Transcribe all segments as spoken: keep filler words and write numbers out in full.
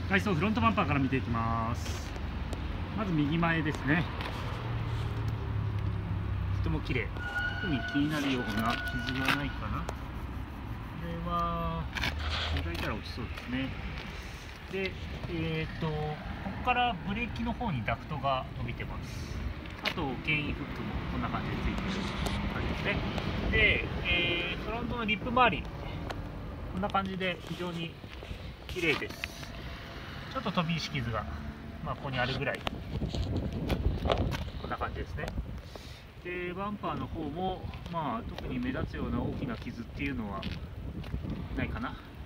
外装フロントバンパーから見ていきます。まず右前ですね。とても綺麗。特に気になるような傷がないかな。これは磨いたら落ちそうですね。で、えーとここからブレーキの方にダクトが伸びてます。あと牽引フックもこんな感じでついてる感じですね。で、えー、フロントのリップ周り、こんな感じで非常に綺麗です。ちょっと飛び石傷が、まあ、ここにあるぐらい、こんな感じですね。で、バンパーの方も、まあ、特に目立つような大きな傷っていうのはないかな。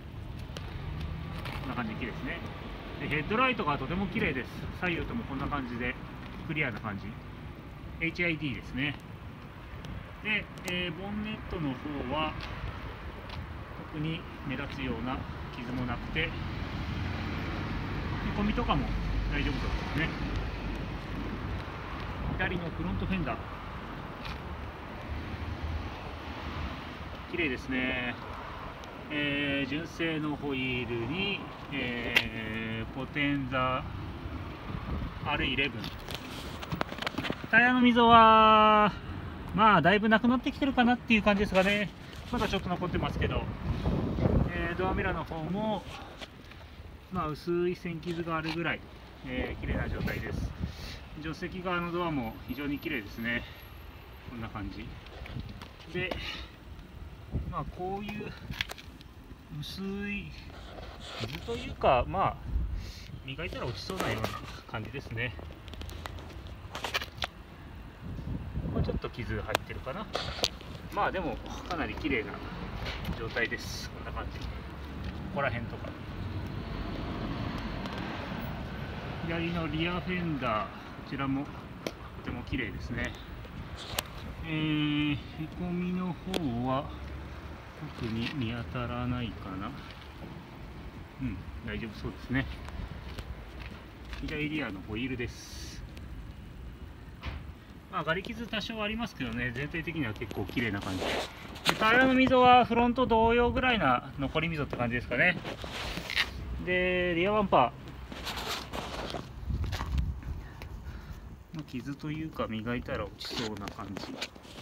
こんな感じで綺麗ですね。で、ヘッドライトがとても綺麗です。左右ともこんな感じでクリアな感じ。エイチアイディー ですね。で、えー、ボンネットの方は特に目立つような傷もなくて、へこみとかも大丈夫そうですね。左のフロントフェンダー、綺麗ですね。えー、純正のホイールに、えー、ポテンザ アールイレブン、タイヤの溝はまあだいぶなくなってきてるかなっていう感じですかね。まだちょっと残ってますけど、えー、ドアミラーの方もまあ薄い線傷があるぐらい、えー、綺麗な状態です。助手席側のドアも非常に綺麗ですね。こんな感じで、まあこういう薄い傷というか、まあ磨いたら落ちそうなような感じですね。これちょっと傷入ってるかな。まあでもかなり綺麗な状態です。こんな感じ。ここら辺とか。左のリアフェンダー、こちらもとても綺麗ですね。えー、へこみの方は特に見当たらないかな。うん、大丈夫そうですね。左リアのホイールです。まあ、ガリ傷多少ありますけどね、全体的には結構綺麗な感じで、タイヤの溝はフロント同様ぐらいな残り溝って感じですかね。で、リアバンパー、傷というか磨いたら落ちそうな感じ。こ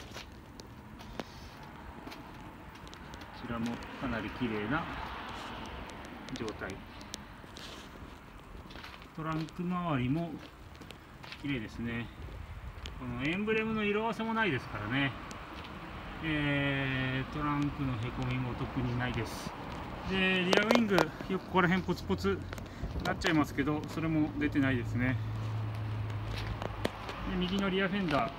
ちらもかなり綺麗な状態。トランク周りも綺麗ですね。このエンブレムの色あせもないですからね。えー、トランクのへこみも特にないです。で、リアウィング、よくここら辺ポツポツなっちゃいますけど、それも出てないですね。で、右のリアフェンダー、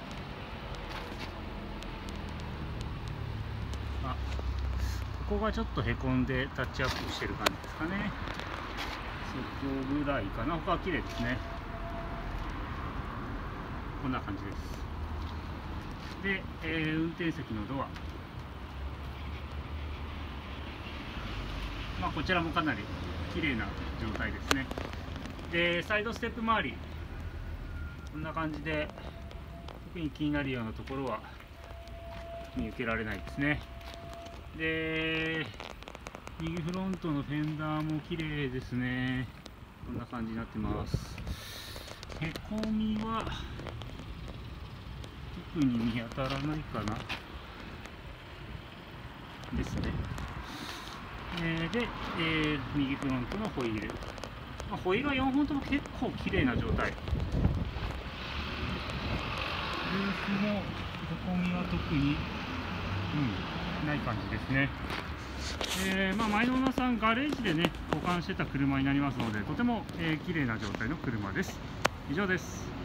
あ、ここがちょっとへこんでタッチアップしてる感じですかね。そこぐらいかな。他は綺麗ですね。こんな感じです。で、えー、運転席のドア、まあ、こちらもかなり綺麗な状態ですね。で、サイドステップ周り、こんな感じで特に気になるようなところは見受けられないですね。で、右フロントのフェンダーも綺麗ですね。こんな感じになってます。へこみは特に見当たらないかなですね。えー、で、えー、右フロントのホイール、まあ、ホイールはよんほんとも結構綺麗な状態。ルーフもへこみは特に、うん、ない感じですね。えーまあ、前のオーナーさんガレージでね保管してた車になりますので、とても、えー、綺麗な状態の車です。以上です。